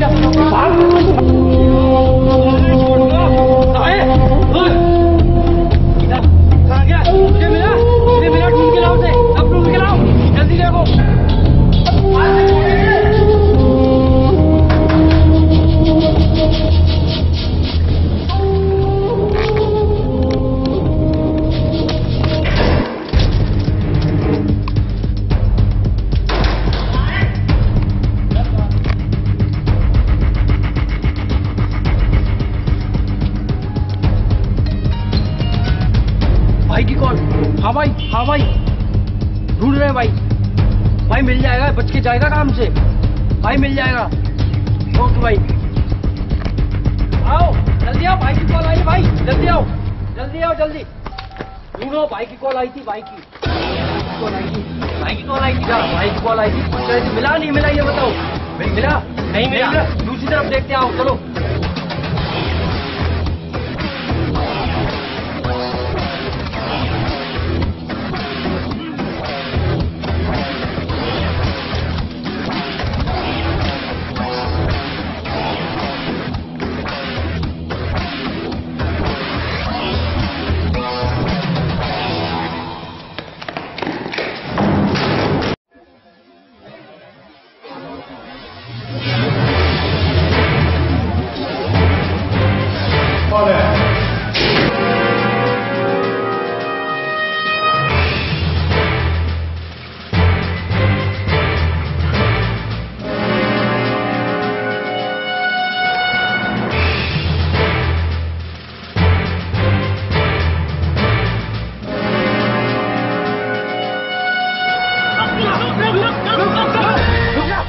भाई की कॉल। हाँ भाई, हाँ भाई, ढूंढ रहे हैं भाई। भाई मिल जाएगा, बच के जाएगा काम से। भाई मिल जाएगा। ओके भाई, आओ जल्दी आओ, भाई की कॉल आई है भाई, जल्दी आओ, जल्दी आओ, जल्दी ढूंढो। भाई की कॉल आई थी, भाई की कॉल आई थी, भाई की कॉल आई थी, भाई की कॉल आई थी। मिला नहीं मिला ये बताओ? मिला नहीं मिला? दूसरी तरफ देखते आओ, चलो।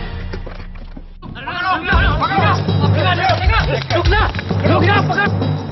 रुकना, रुकना, पकड़।